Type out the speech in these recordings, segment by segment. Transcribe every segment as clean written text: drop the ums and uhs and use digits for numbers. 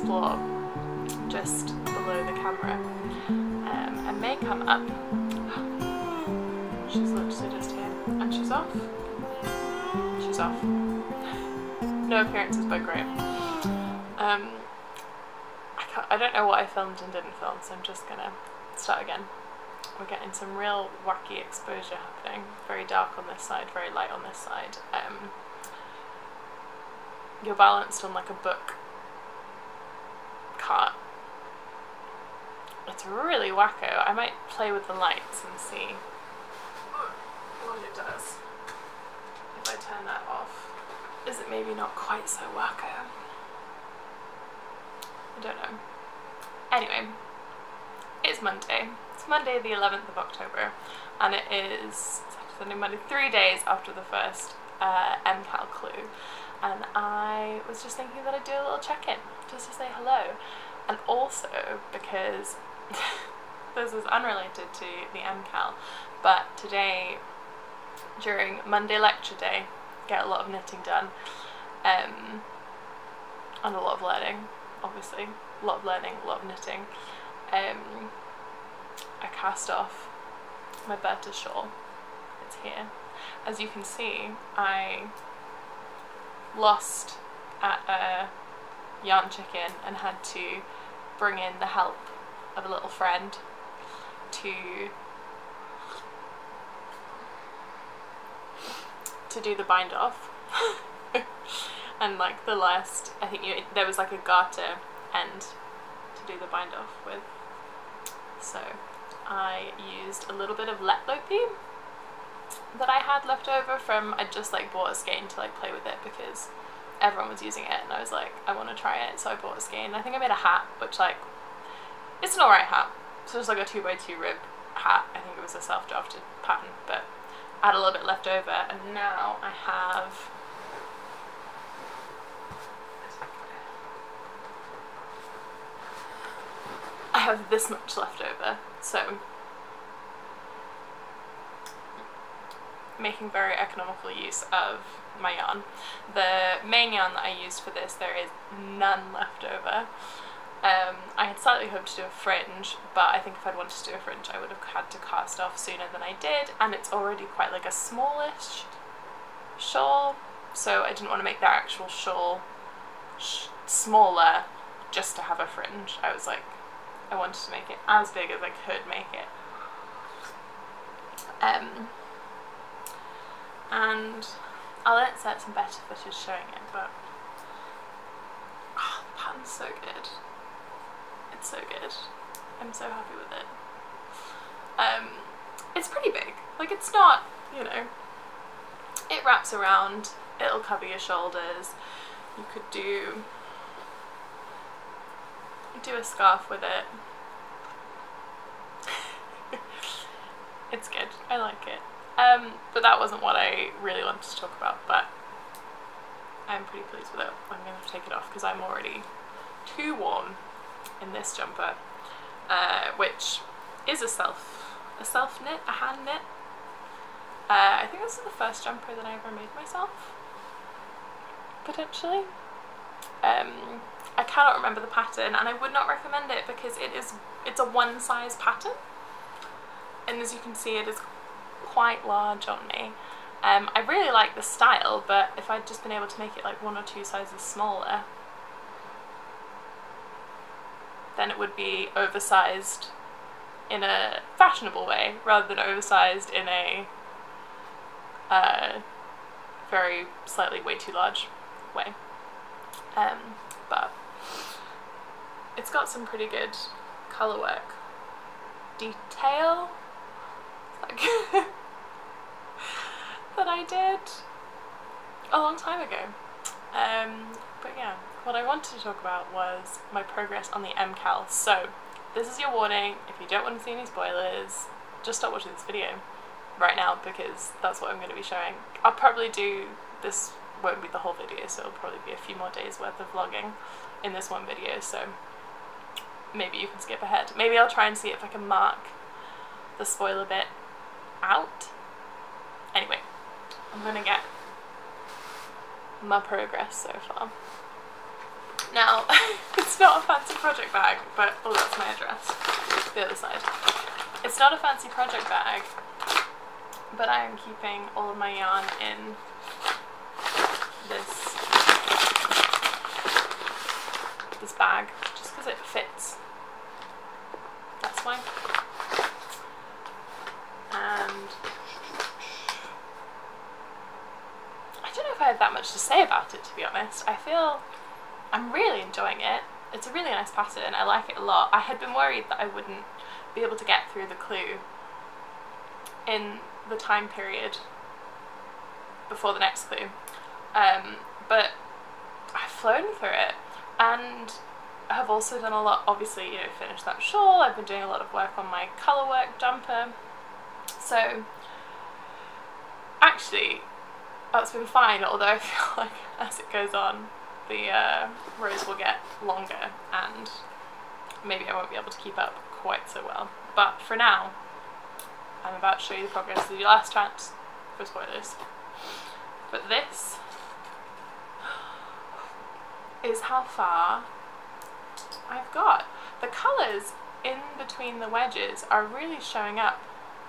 floor just below the camera and may come up. She's literally just here and she's off. She's off. No appearances by Graham. I don't know what I filmed and didn't film, so I'm just gonna start again. We're getting some real wacky exposure happening. Very dark on this side, very light on this side. You're balanced on like a book cart. It's really wacko. I might play with the lights and see what it does. If I turn that off, is it maybe not quite so wacko? I don't know. Anyway, it's Monday. It's Monday the 11th of October and it is Saturday, Monday, 3 days after the first MCAL clue, and I was just thinking that I'd do a little check-in just to say hello, and also because this is unrelated to the MCAL, but today during Monday lecture day get a lot of knitting done and a lot of learning, obviously. A lot of learning, a lot of knitting. I cast off my Berta shawl. It's here. As you can see, I lost at a yarn chicken and had to bring in the help of a little friend to do the bind off. And like the last, I think there was like a garter end to do the bind off with. So I used a little bit of Letlopi that I had left over from, I just like bought a skein to like play with it because everyone was using it and I was like, I want to try it, so I bought a skein. I think I made a hat, which like, it's an alright hat. So it's like a 2x2 rib hat. I think it was a self-drafted pattern, but I had a little bit left over, and now I have this much left over, so making very economical use of my yarn. The main yarn that I used for this, there is none left over. I had slightly hoped to do a fringe, but I think if I'd wanted to do a fringe I would have had to cast off sooner than I did, and it's already quite like a smallish shawl, so I didn't want to make that actual shawl smaller just to have a fringe. I was like, I wanted to make it as big as I could make it. And I'll insert some better footage showing it, but oh, the pattern's so good. It's so good. I'm so happy with it. It's pretty big. Like, it's not, you know, it wraps around, it'll cover your shoulders. You could do a scarf with it. It's good. I like it. But that wasn't what I really wanted to talk about, but I'm pretty pleased with it. I'm going to take it off because I'm already too warm in this jumper, which is a self knit, a hand knit. I think this is the first jumper that I ever made myself, potentially. I cannot remember the pattern, and I would not recommend it because it's a one size pattern, and as you can see it is quite large on me. I really like the style, but if I'd just been able to make it like 1 or 2 sizes smaller, then it would be oversized in a fashionable way rather than oversized in a very slightly way too large way. But it's got some pretty good colour work. Detail like that I did a long time ago. But yeah, what I wanted to talk about was my progress on the MCAL. So this is your warning. If you don't want to see any spoilers, just stop watching this video right now because that's what I'm going to be showing. I'll probably do this, won't be the whole video, so it'll probably be a few more days worth of vlogging in this one video, so maybe you can skip ahead. Maybe I'll try and see if I can mark the spoiler bit out. Anyway, I'm gonna get my progress so far. Now, it's not a fancy project bag, but, oh, that's my address, the other side. It's not a fancy project bag, but I am keeping all of my yarn in this bag, just because it fits. That's why. And I don't know if I have that much to say about it, to be honest. I feel I'm really enjoying it. It's a really nice pattern. I like it a lot. I had been worried that I wouldn't be able to get through the clue in the time period before the next clue, but I've flown through it, and I have also done a lot, obviously, you know, finished that shawl. I've been doing a lot of work on my colour work jumper, so actually that's been fine, although I feel like as it goes on the rows will get longer and maybe I won't be able to keep up quite so well. But for now, I'm about to show you the progress. This is your last chance for spoilers. But this is how far I've got. The colours in between the wedges are really showing up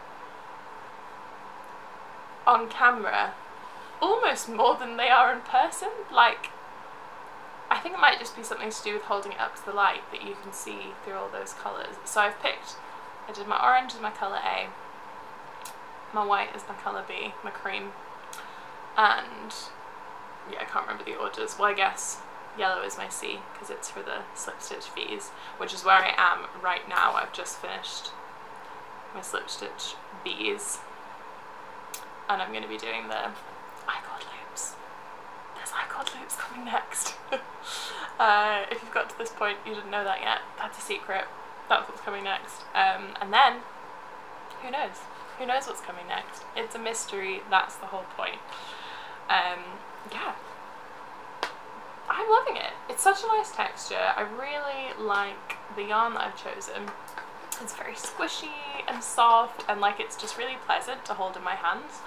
on camera almost more than they are in person. Like, I think it might just be something to do with holding it up to the light that you can see through all those colours. So I did my orange as my colour A, my white is my colour B, my cream, and yeah, I can't remember the orders. Well, I guess yellow is my C because it's for the slip stitch V's, which is where I am right now. I've just finished my slip stitch B's and I'm going to be doing the I-cord loops. There's I-cord loops coming next. If you've got to this point, you didn't know that yet. That's a secret. That's what's coming next. And then, who knows? Who knows what's coming next? It's a mystery, that's the whole point. Yeah. I'm loving it. It's such a nice texture. I really like the yarn that I've chosen. It's very squishy and soft, and like it's just really pleasant to hold in my hands.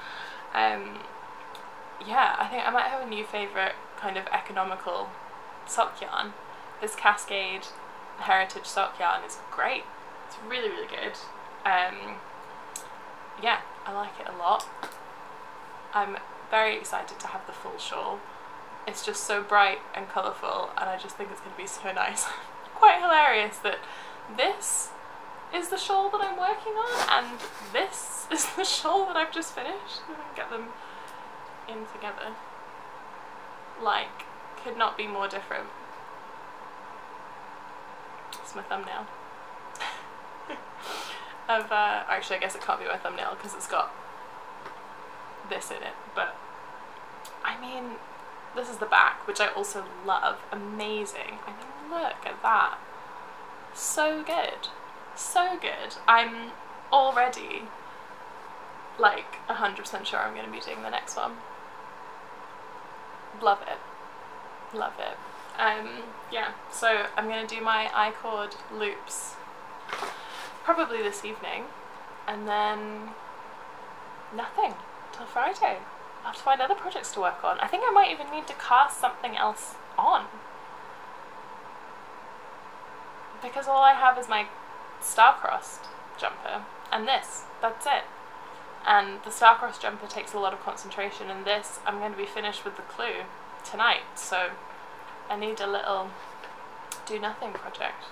Yeah, I think I might have a new favourite kind of economical sock yarn. This Cascade Heritage sock yarn is great. It's really, really good. Yeah, I like it a lot. I'm very excited to have the full shawl. It's just so bright and colourful, and I just think it's going to be so nice. Quite hilarious that this is the shawl that I'm working on, and this is the shawl that I've just finished. I'm going to get them in together. Like, could not be more different. It's my thumbnail. Actually, I guess it can't be my thumbnail because it's got this in it, but I mean, this is the back, which I also love. Amazing. I mean, look at that. So good. So good. I'm already like 100% sure I'm going to be doing the next one. Love it. Love it. Yeah, so I'm going to do my I-cord loops probably this evening, and then nothing till Friday. I'll have to find other projects to work on. I think I might even need to cast something else on, because all I have is my star-crossed jumper and this. That's it. And the star-crossed jumper takes a lot of concentration, and this I'm going to be finished with the clue tonight, so I need a little do-nothing project.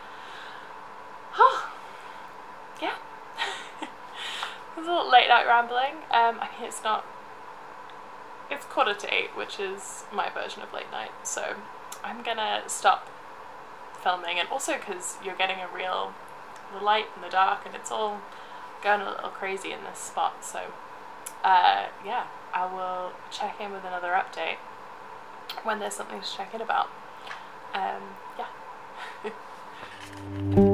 Oh, yeah. It's a little late night rambling. I mean, it's not. It's 7:45, which is my version of late night, so I'm gonna stop filming, and also because you're getting a real, the light and the dark, and it's all going a little crazy in this spot, so yeah, I will check in with another update when there's something to check in about. Yeah.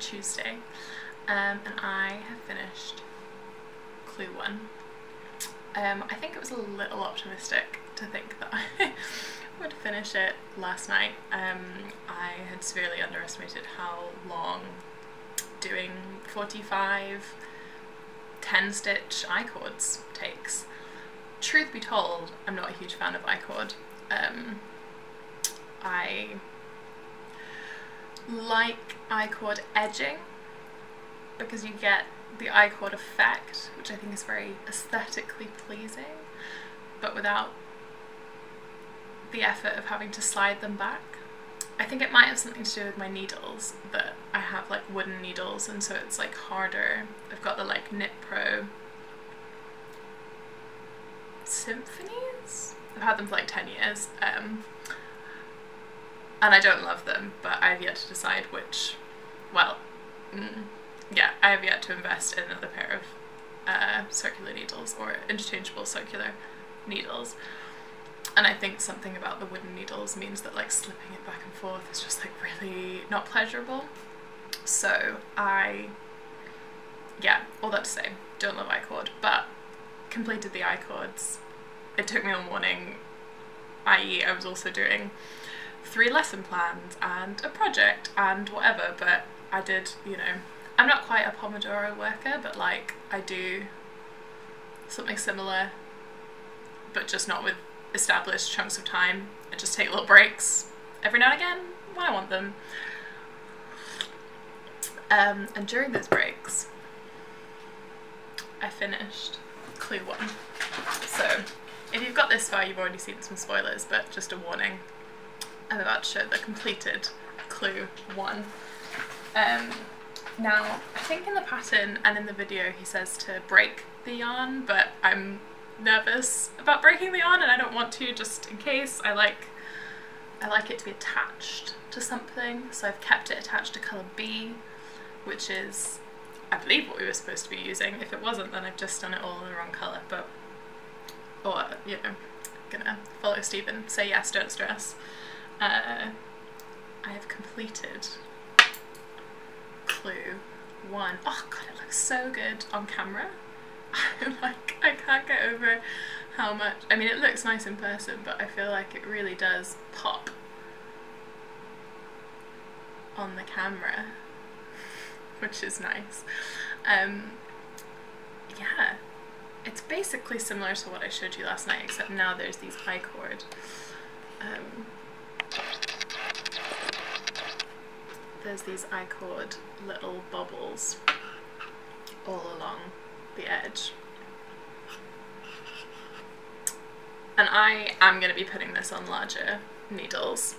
Tuesday, and I have finished clue 1. I think it was a little optimistic to think that I would finish it last night. I had severely underestimated how long doing 45 10-stitch I-cords takes. Truth be told, I'm not a huge fan of I-cord. I like I-cord edging because you get the I-cord effect, which I think is very aesthetically pleasing, but without the effort of having to slide them back. I think it might have something to do with my needles, that I have like wooden needles and so it's like harder. I've got the like Knit Pro Symphonies. I've had them for like 10 years and I don't love them, but I've yet to decide which, well, yeah, I have yet to invest in another pair of circular needles or interchangeable circular needles. And I think something about the wooden needles means that like slipping it back and forth is just like really not pleasurable. So yeah, all that to say, don't love I-cord, but completed the I-cords. It took me all morning, i.e. I was also doing 3 lesson plans and a project and whatever, but I did, you know, I'm not quite a Pomodoro worker, but like I do something similar, but just not with established chunks of time. I just take little breaks every now and again when I want them. And during those breaks, I finished clue 1. So if you've got this far, you've already seen some spoilers, but just a warning. I'm about to show the completed clue 1. Now, I think in the pattern and in the video he says to break the yarn, but I'm nervous about breaking the yarn and I don't want to, just in case. I like it to be attached to something, so I've kept it attached to colour B, which is, I believe, what we were supposed to be using. If it wasn't, then I've just done it all in the wrong colour, but, or, you know, gonna follow Stephen, say yes, don't stress. I have completed clue 1. Oh god, it looks so good on camera. I can't get over how much, I mean, it looks nice in person, but I feel like it really does pop on the camera, which is nice. Yeah, it's basically similar to what I showed you last night, except now there's these I-cord. There's these I-cord little bubbles all along the edge. And I am going to be putting this on larger needles.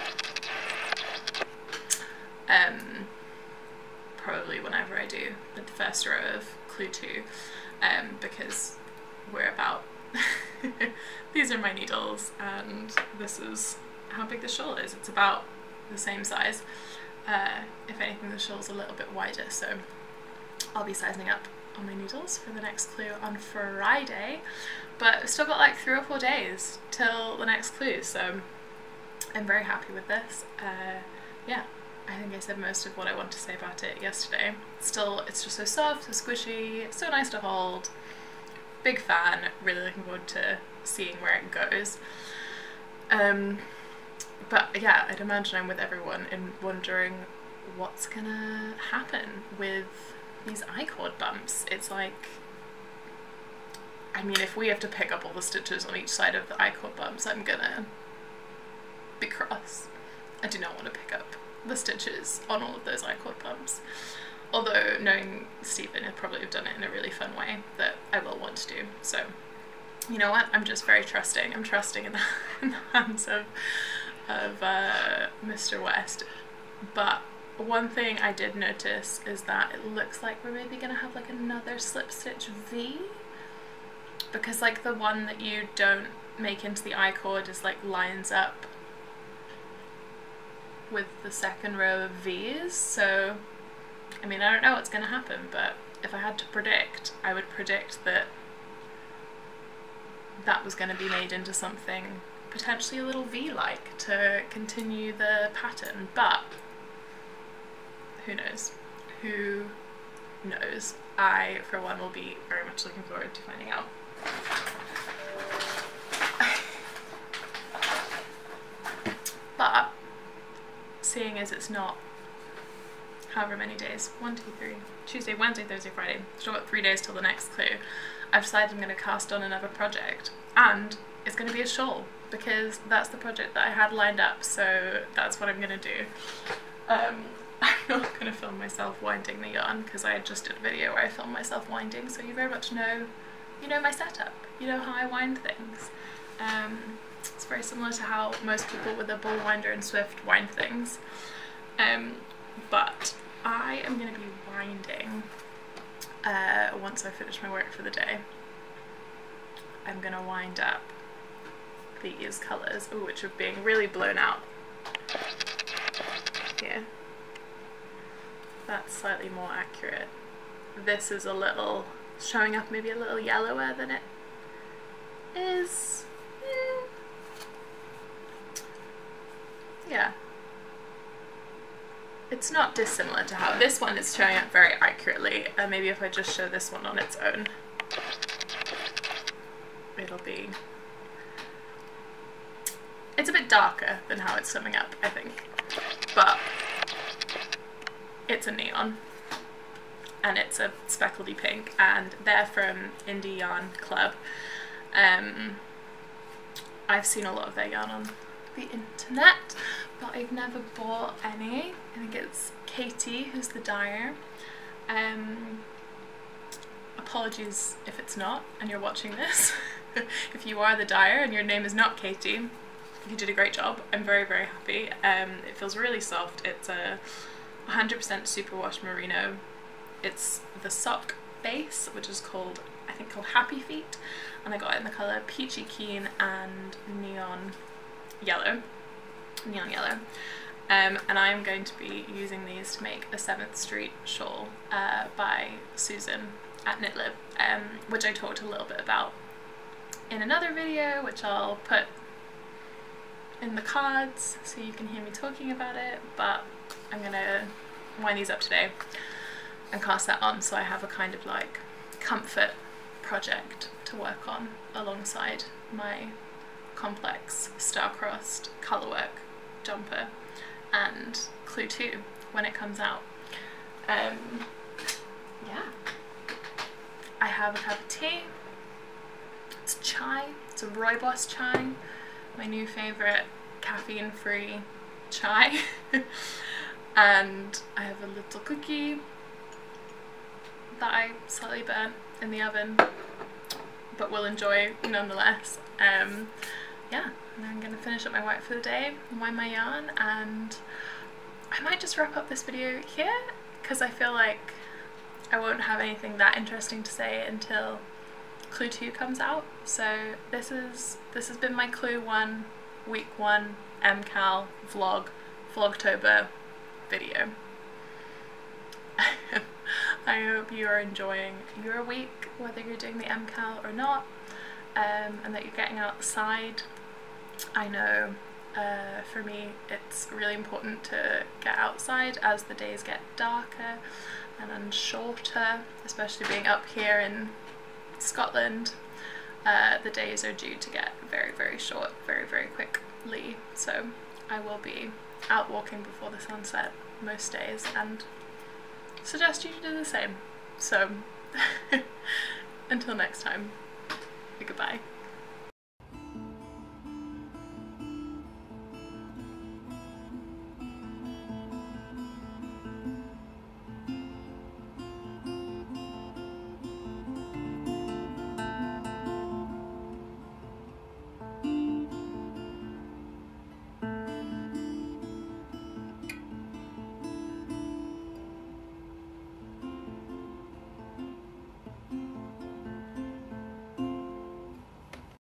Probably whenever I do the first row of clue 2, because we're about these are my needles and this is how big the shawl is. It's about the same size. If anything, the shawl's a little bit wider, so I'll be sizing up on my needles for the next clue on Friday, but I've still got like 3 or 4 days till the next clue, so I'm very happy with this. Yeah, I think I said most of what I want to say about it yesterday. Still, it's just so soft, so squishy, so nice to hold. Big fan, really looking forward to seeing where it goes. But yeah, I'd imagine I'm with everyone in wondering what's gonna happen with these I-cord bumps. It's like, I mean, if we have to pick up all the stitches on each side of the I-cord bumps, I'm gonna be cross. I do not want to pick up the stitches on all of those I-cord bumps. Although, knowing Stephen, he'll probably have done it in a really fun way that I will want to do. So, you know what? I'm just very trusting. I'm trusting in the hands of Mr. West. But one thing I did notice is that it looks like we're maybe gonna have like another slip stitch V, because like the one that you don't make into the I-cord is like lines up with the second row of V's. So I mean, I don't know what's gonna happen, but if I had to predict, I would predict that that was gonna be made into something potentially a little V-like to continue the pattern, but who knows? who knows? I, for one, will be very much looking forward to finding out. But seeing as it's not however many days, 1, 2, 3, Tuesday, Wednesday, Thursday, Friday, still got 3 days till the next clue, I've decided I'm going to cast on another project, and it's going to be a shawl because that's the project that I had lined up, so that's what I'm going to do. I'm not going to film myself winding the yarn because I just did a video where I filmed myself winding, so you very much know, you know my setup, you know how I wind things. It's very similar to how most people with a Bull Winder and Swift wind things, but I am going to be winding once I finish my work for the day. I'm going to wind up these colours, which are being really blown out here. That's slightly more accurate. This is a little, showing up maybe a little yellower than it is. Yeah. It's not dissimilar to how this one is showing up very accurately, and maybe if I just show this one on its own, it'll be... It's a bit darker than how it's summing up, I think, but it's a neon, and it's a speckledy pink, and they're from Indie Yarn Club. I've seen a lot of their yarn on the internet, but I've never bought any. I think it's Katie who's the dyer. Apologies if it's not and you're watching this. If you are the dyer and your name is not Katie, you did a great job. I'm very, very happy. It feels really soft. It's a 100% superwash merino. It's the sock base, which is called, I think called Happy Feet, and I got it in the colour Peachy Keen and Neon Yellow. And I'm going to be using these to make a 7th Street shawl by Susan at Knitlib, which I talked a little bit about in another video, which I'll put in the cards so you can hear me talking about it, but I'm going to wind these up today and cast that on so I have a kind of like comfort project to work on alongside my complex star-crossed colourwork jumper and Clue 2 when it comes out. Yeah. I have a cup of tea. It's chai. It's a Rooibos chai, my new favourite caffeine-free chai. And I have a little cookie that I slightly burnt in the oven, but will enjoy nonetheless. Yeah, and I'm going to finish up my work for the day, wind my yarn, and I might just wrap up this video here because I feel like I won't have anything that interesting to say until Clue 2 comes out. So this has been my Clue 1 week 1 MCAL vlog, Vlogtober video. I hope you are enjoying your week, whether you're doing the MCAL or not, and that you're getting outside. I know for me it's really important to get outside as the days get darker and shorter, especially being up here in Scotland. The days are due to get very, very short, very, very quickly, so I will be out walking before the sunset most days and suggest you do the same. So until next time, goodbye.